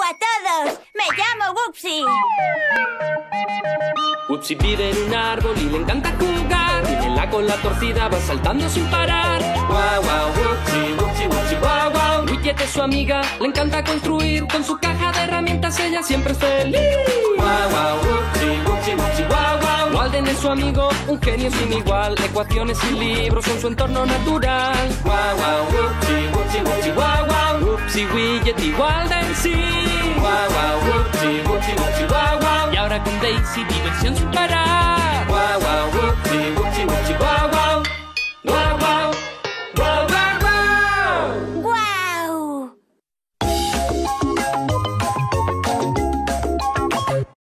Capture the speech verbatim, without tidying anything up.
a todos! ¡Me llamo Wubbzy! Wubbzy vive en un árbol y le encanta jugar. Tiene la cola torcida, va saltando sin parar. Guau, guau, Wubbzy, Wubbzy, Wubbzy, guau, guau. Muy quieta es su amiga, le encanta construir. Con su caja de herramientas ella siempre es feliz. Guau, guau, Wubbzy, Wubbzy, Wubbzy, guau, guau. Walden es su amigo, un genio sin igual. Ecuaciones y libros son su entorno natural. Guau, guau, Wubbzy, Wubbzy, Wubbzy, guau, guau. Wubbzy, Widget y Walden sí. Guau, guau, Wubbzy, Wubbzy, Wubbzy, guau, guau. Y ahora con Daisy diversión sin parar.